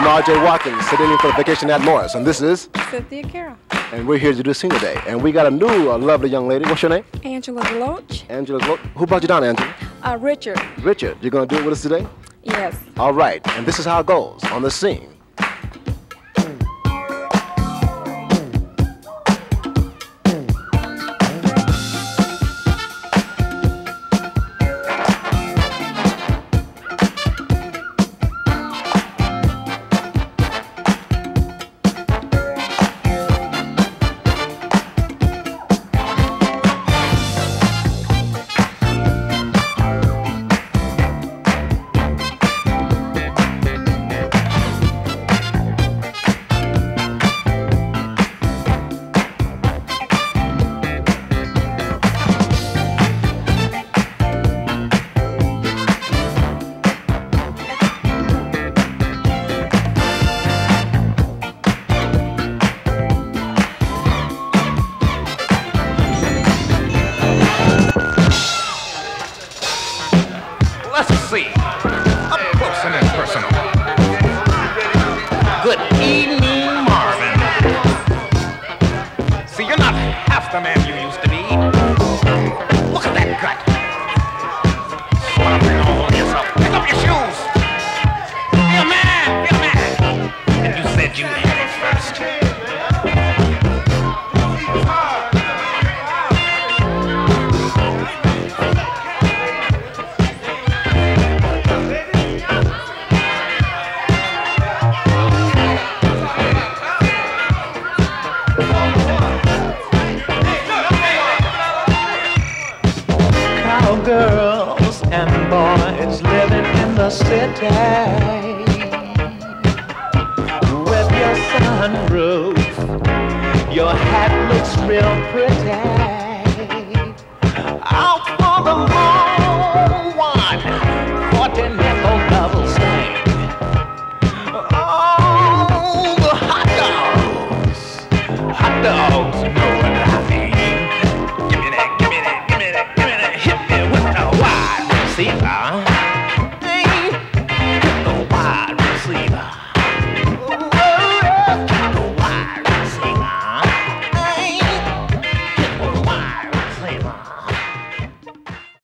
RJ Watkins, sitting in for the vacation Nat Morris, and this is Cynthia Carroll. And we're here to do Senior Day. And we got a new lovely young lady. What's your name? Angela Deloach. Angela Deloach. Who brought you down, Angela? Richard. Richard, you're going to do it with us today? Yes. All right, and this is how it goes on the scene. Let's see. Up close and personal. Good evening, Marvin. See, you're not half the man you used to be. Look at that gut. Slobbering all over yourself. Pick up your shoes. Be a man. Be a man. And you said you had it first. Girls and boys living in the city with your sunroof, your hat looks real pretty. Out for the long one, 40 nickel double string. Oh, the hot dogs